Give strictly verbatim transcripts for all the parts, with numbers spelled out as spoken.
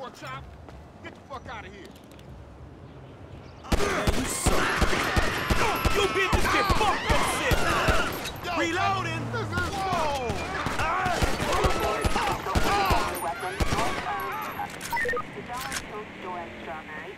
workshop? Get the fuck out of here. Man, you suck. You bitches get fucked up shit. Reloading. This is whoa. The Dollar Hill store at Strawberry.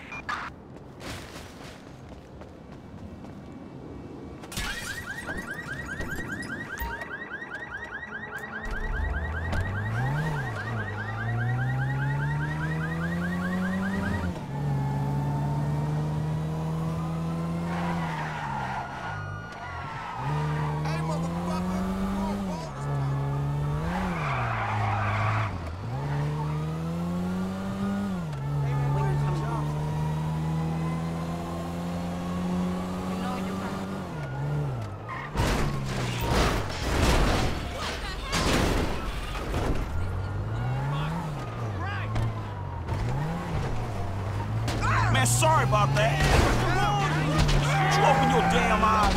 Man, sorry about that. You open your damn eyes.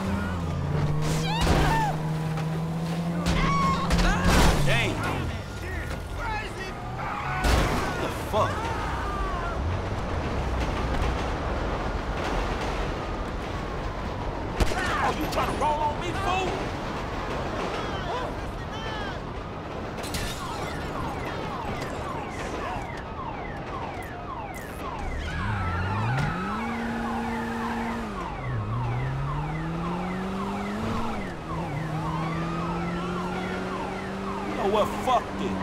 Dang. What the fuck? Oh, you trying to roll on me, fool? Oh, well, fuck this.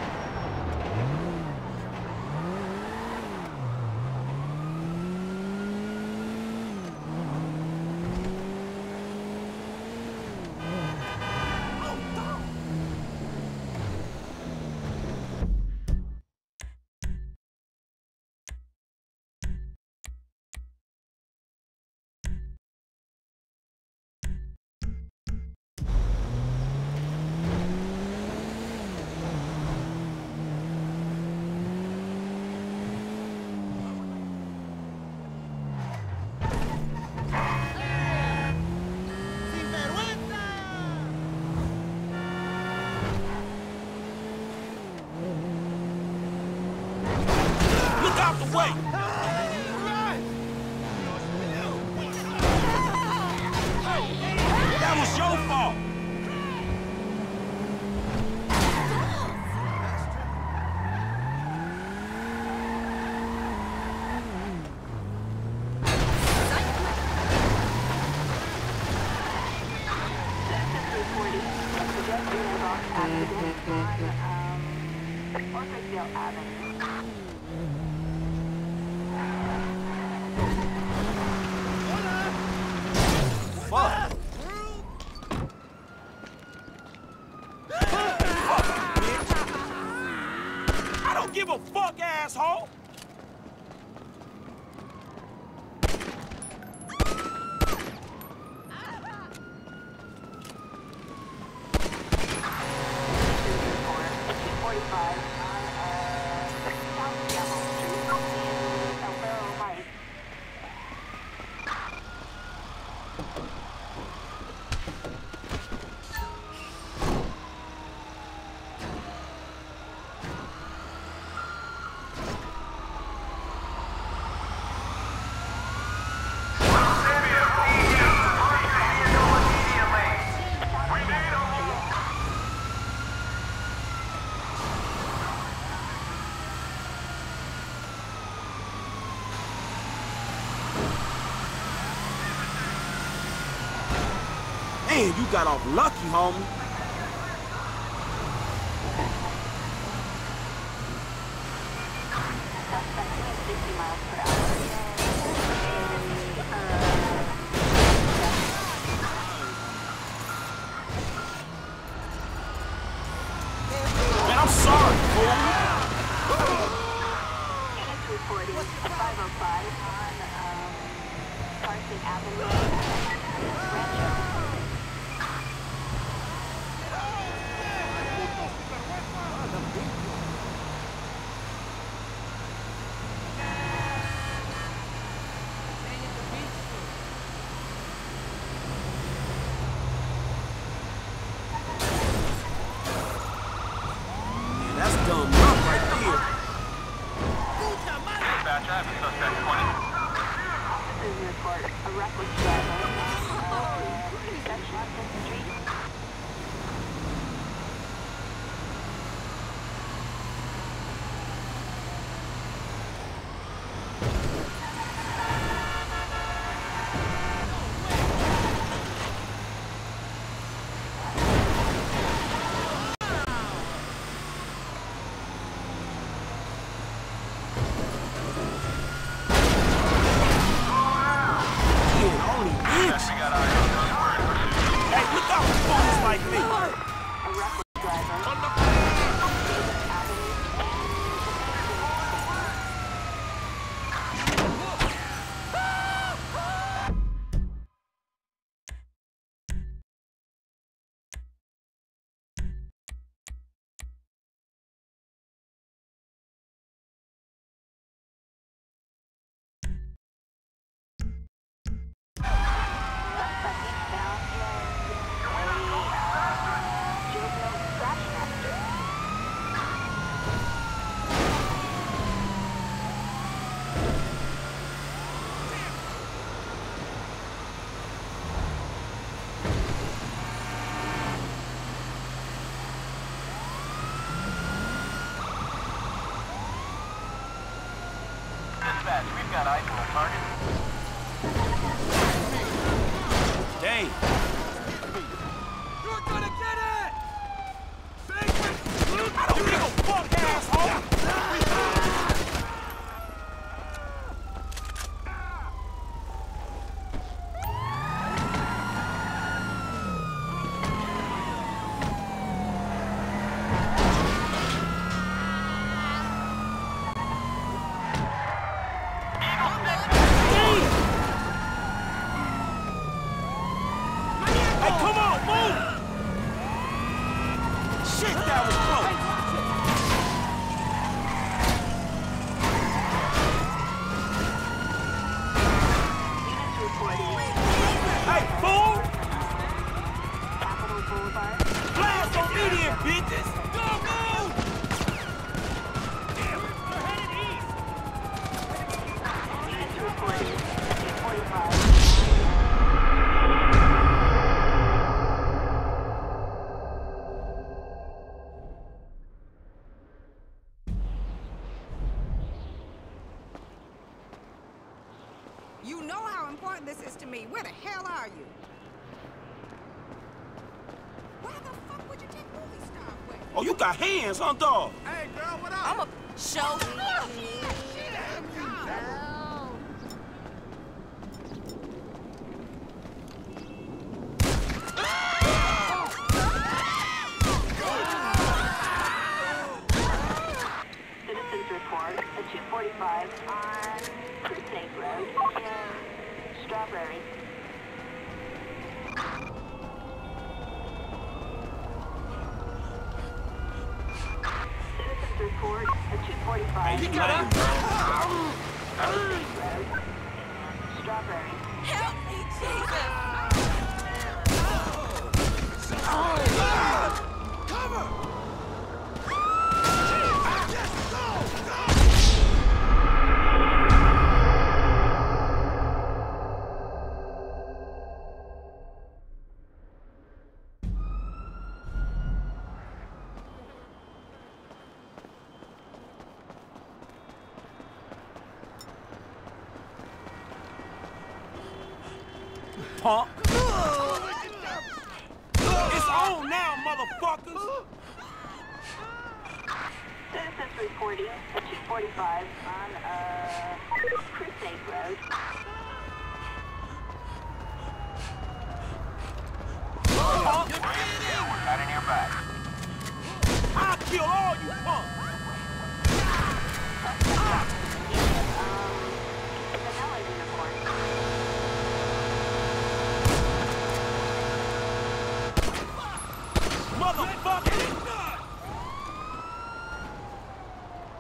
Out the way! That was your fault! Fuck. Fuck, bitch. I don't give a fuck, asshole. Man, you got off lucky, homie. Man, I'm sorry, fool. It's reporting five oh five on um, Carson Avenue. That's dumb luck right there. Dispatch, we've got eyes on the target. Dang. You're gonna get it! I don't give a fuck, asshole! You know how important this is to me. Where the hell are you? Where the fuck would you take movie star with? Oh, you got hands, huh, dog? Hey, girl, what up? I'm a show. Citizens report at two forty-five on Crusade Road in Strawberry. Citizens report at two forty-five Hey, you on got Crusade Road in Strawberry. Help me, Jesus! Cover! Punk. It's on now, motherfuckers! Citizens reporting at two forty-five on uh, Crusade Road. Punk. We're got in your back. I'll kill all you punks!